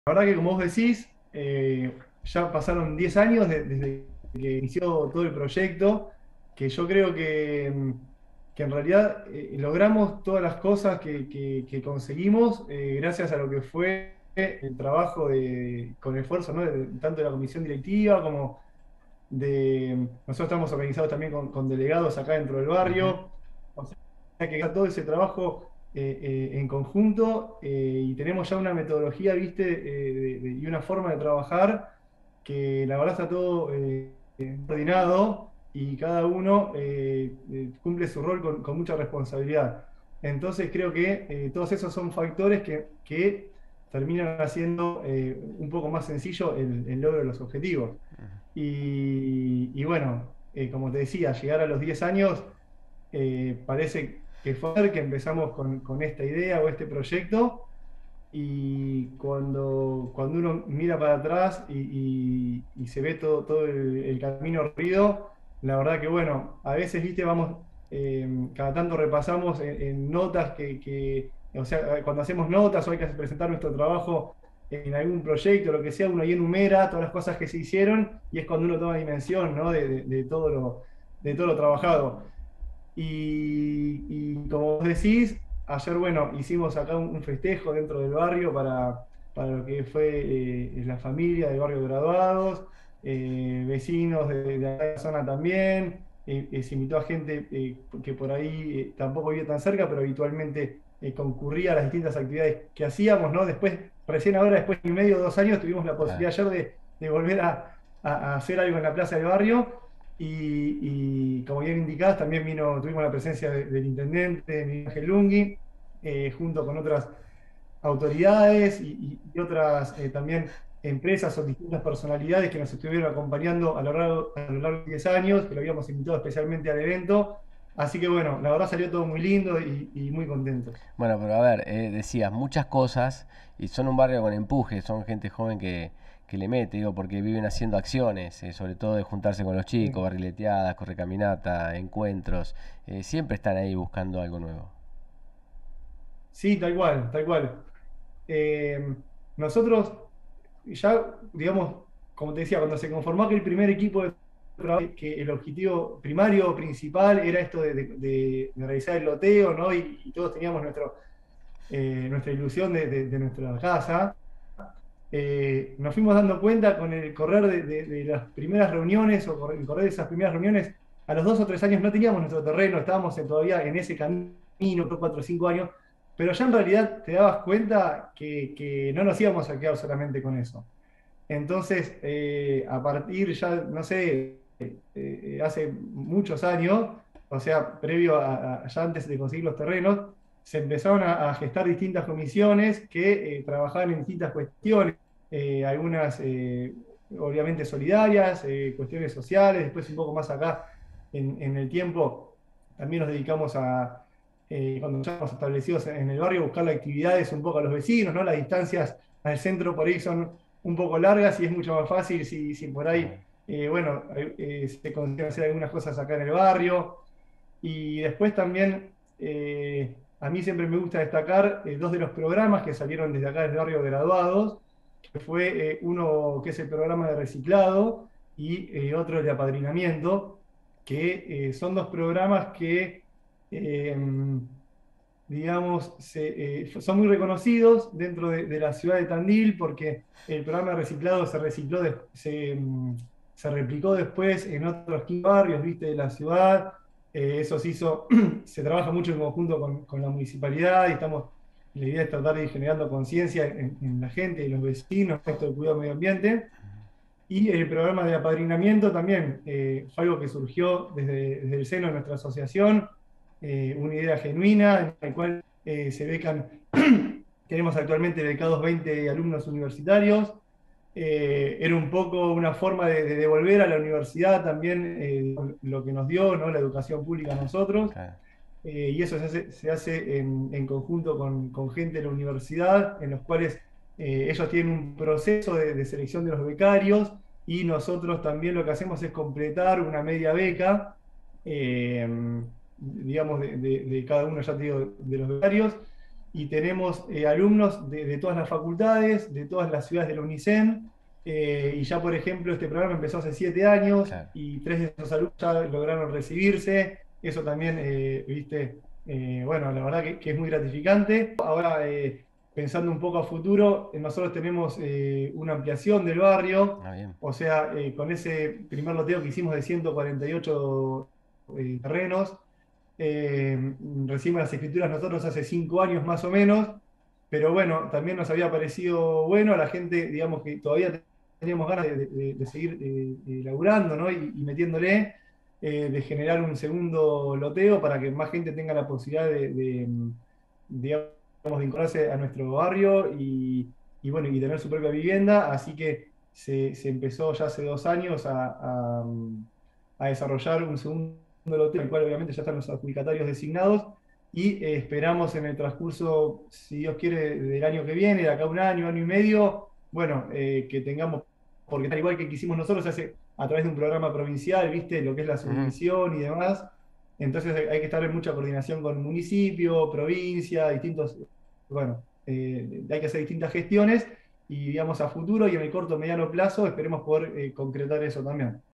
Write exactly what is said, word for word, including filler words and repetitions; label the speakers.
Speaker 1: La verdad que como vos decís, eh, ya pasaron diez años de- desde que inició todo el proyecto, que yo creo que, mm, que en realidad eh, logramos todas las cosas que, que- que conseguimos eh, gracias a lo que fue el trabajo de, con esfuerzo, ¿no? de- tanto de la comisión directiva como de... Nosotros estamos organizados también con, con delegados acá dentro del
Speaker 2: Ujú.
Speaker 1: barrio. O sea que todo ese trabajo eh, eh, en conjunto eh, y tenemos ya una metodología, ¿viste? Eh, de- de- y una forma de trabajar que la verdad está todo eh, coordinado y cada uno eh, eh, cumple su rol con, con mucha responsabilidad. Entonces creo que eh, todos esos son factores que, que terminan haciendo eh, un poco más sencillo el, el logro de los objetivos. Y, y bueno, eh, como te decía, llegar a los diez años eh, parece que fue ayer que empezamos con, con esta idea o este proyecto y cuando, cuando uno mira para atrás y, y- y se ve todo, todo el, el camino recorrido, la verdad que bueno, a veces, viste, vamos, eh, cada tanto repasamos en, en notas que, que, o sea, cuando hacemos notas o hay que presentar nuestro trabajo en algún proyecto, lo que sea, uno ahí enumera todas las cosas que se hicieron y es cuando uno toma dimensión, ¿no? de, de- de todo lo, de todo lo trabajado. Y, y como vos decís, ayer, bueno, hicimos acá un, un festejo dentro del barrio para, para lo que fue eh, la familia del barrio de Graduados, eh, vecinos de, de acá de la zona también. Eh, eh, se invitó a gente eh, que por ahí eh, tampoco vive tan cerca, pero habitualmente eh, concurría a las distintas actividades que hacíamos, ¿no? Después, recién ahora, después de un medio o dos años, tuvimos la
Speaker 2: Claro.
Speaker 1: posibilidad ayer de, de volver a, a- a hacer algo en la plaza del barrio. Y, y como bien indicás, también vino, tuvimos la presencia de- del intendente Miguel Ángel Lungui, eh, junto con otras autoridades y, y- y otras eh, también empresas o distintas personalidades que nos estuvieron acompañando a lo largo, a lo largo de diez años, que lo habíamos invitado especialmente al evento. Así que bueno, la verdad salió todo muy lindo y, y muy contentos.
Speaker 2: Bueno, pero a ver, eh, decías muchas cosas y son un barrio con empuje, son gente joven que, que le mete, digo, porque viven haciendo acciones, eh, sobre todo de juntarse con los chicos,
Speaker 1: Sí,
Speaker 2: barrileteadas, correcaminata, encuentros, eh, siempre están ahí buscando algo nuevo.
Speaker 1: sí, tal cual, tal cual. Eh, nosotros ya, digamos, como te decía, cuando se conformó aquel primer equipo de trabajo, que el objetivo primario, principal, era esto de, de- de- de realizar el loteo, ¿no? Y, y todos teníamos nuestro, eh, nuestra ilusión de, de- de nuestra casa. Eh, nos fuimos dando cuenta con el correr de, de- de las primeras reuniones o cor- el correr de esas primeras reuniones, a los dos o tres años no teníamos nuestro terreno, estábamos en- todavía en ese camino, por cuatro o cinco años, pero ya en realidad te dabas cuenta que, que no nos íbamos a quedar solamente con eso. Entonces, eh, a partir ya, no sé, eh, hace muchos años, o sea, previo a, a- ya antes de conseguir los terrenos, se empezaron a, a gestar distintas comisiones que eh, trabajaban en distintas cuestiones, eh, algunas eh, obviamente solidarias, eh, cuestiones sociales, después un poco más acá en, en el tiempo, también nos dedicamos a, eh, cuando ya estamos establecidos en el barrio, buscarle actividades un poco a los vecinos, ¿no? Las distancias al centro por ahí son un poco largas y es mucho más fácil si, si por ahí, eh, bueno, eh, se consiguen hacer algunas cosas acá en el barrio. Y después también, eh, a mí siempre me gusta destacar eh, dos de los programas que salieron desde acá del barrio de Graduados, que fue eh, uno que es el programa de reciclado y eh, otro el de apadrinamiento, que eh, son dos programas que... eh, digamos, se, eh, son muy reconocidos dentro de, de la ciudad de Tandil porque el programa de reciclado se recicló, de- se, mm, se replicó después en otros quince barrios, viste, de la ciudad. Eh, eso se hizo, se trabaja mucho en conjunto con, con la municipalidad y estamos, la idea es tratar de ir generando conciencia en, en la gente y los vecinos, esto del cuidado del medio ambiente. Y el programa de apadrinamiento también eh, fue algo que surgió desde, desde el seno de nuestra asociación, eh, una idea genuina en la cual eh, se becan, tenemos actualmente becados veinte alumnos universitarios. Eh, era un poco una forma de, de devolver a la universidad también eh, lo que nos dio, ¿no? La educación pública a nosotros.
Speaker 2: Claro.
Speaker 1: Eh, y eso se hace, se hace en, en conjunto con, con gente de la universidad, en los cuales eh, ellos tienen un proceso de, de selección de los becarios y nosotros también lo que hacemos es completar una media beca, eh, digamos, de, de- de cada uno, ya te digo, de los becarios. y tenemos eh, alumnos de, de todas las facultades, de todas las ciudades del UNICEN, eh, y ya por ejemplo este programa empezó hace siete años
Speaker 2: Claro.
Speaker 1: y tres de esos alumnos ya lograron recibirse, eso también, eh, viste, eh, bueno, la verdad que, que es muy gratificante. Ahora, eh, pensando un poco a futuro, eh, nosotros tenemos eh, una ampliación del barrio,
Speaker 2: Ah, bien.
Speaker 1: o sea, eh, con ese primer loteo que hicimos de ciento cuarenta y ocho eh, terrenos, eh, recibimos las escrituras nosotros hace cinco años más o menos, pero bueno, también nos había parecido bueno a la gente, digamos que todavía teníamos ganas de, de- de seguir eh, eh, laburando, ¿no? y, y metiéndole, eh, de generar un segundo loteo para que más gente tenga la posibilidad de, de, digamos, de incorporarse a nuestro barrio y, y, bueno, y tener su propia vivienda, así que se, se empezó ya hace dos años a, a, a desarrollar un segundo lote, en el cual obviamente ya están los adjudicatarios designados, y eh, esperamos en el transcurso, si Dios quiere, del año que viene, de acá a un año, año y medio, bueno, eh, que tengamos, porque tal igual que quisimos nosotros, se hace a través de un programa provincial, ¿viste? Lo que es la
Speaker 2: Ujú.
Speaker 1: subdivisión y demás. Entonces hay hay que estar en mucha coordinación con municipio, provincia, distintos, bueno, eh, hay que hacer distintas gestiones y digamos a futuro y en el corto mediano plazo esperemos poder eh, concretar eso también.